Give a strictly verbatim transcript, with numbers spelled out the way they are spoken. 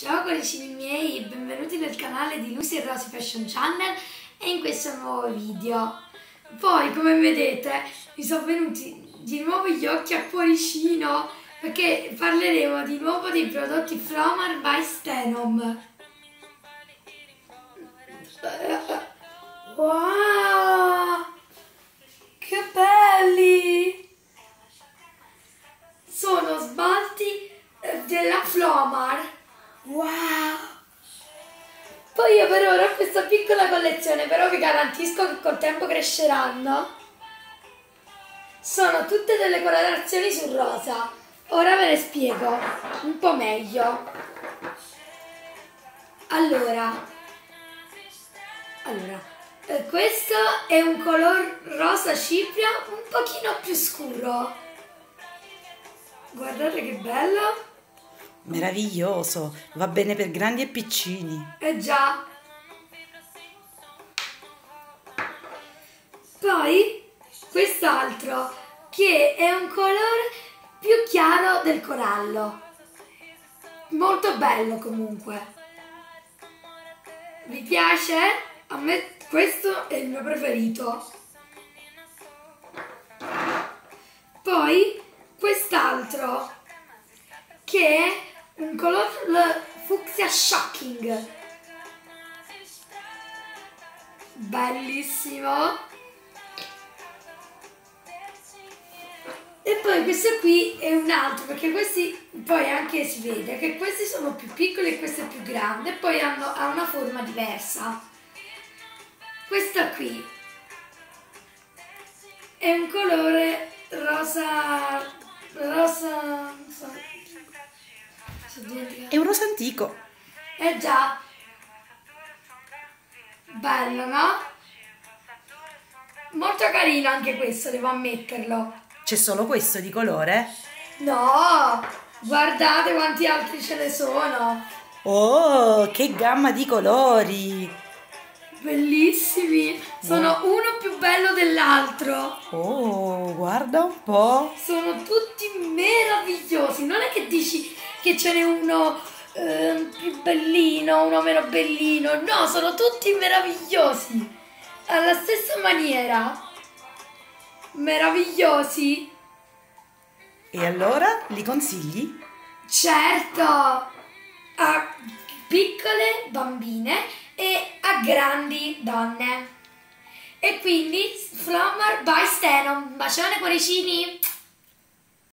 Ciao cuoricini miei, benvenuti nel canale di Lucy e Rosy Fashion Channel e in questo nuovo video. Poi, come vedete, mi sono venuti di nuovo gli occhi a cuoricino perché parleremo di nuovo dei prodotti Flomar by Stenom. Wow! Che belli! Sono smalti della Flomar. Wow! Poi io per ora ho questa piccola collezione, però vi garantisco che col tempo cresceranno. Sono tutte delle colorazioni su rosa. Ora ve le spiego un po' meglio. Allora, allora eh, questo è un color rosa cipria un pochino più scuro. Guardate che bello! Meraviglioso, va bene per grandi e piccini. Eh già. Poi quest'altro che è un colore più chiaro del corallo. Molto bello comunque. Vi piace? A me questo è il mio preferito. Poi quest'altro che è un color fucsia shocking. Bellissimo. E poi questo qui è un altro, perché questi poi anche si vede che questi sono più piccoli e questo è più grande e poi hanno, ha una forma diversa. Questa qui è un colore rosa rosa non so. È un rosa antico. Eh già, bello, no? Molto carino anche questo, devo ammetterlo. C'è solo questo di colore? No, guardate quanti altri ce ne sono. Oh, che gamma di colori! Bellissimi, sono Wow. uno più bello dell'altro. Oh, guarda un po'. Sono tutti meravigliosi, non è che dici che ce n'è uno eh, più bellino, uno meno bellino, no, sono tutti meravigliosi, alla stessa maniera, meravigliosi. E allora, li consigli? Certo, a piccole bambine e a grandi donne. E quindi Flomar by Stenom, un bacione cuoricini!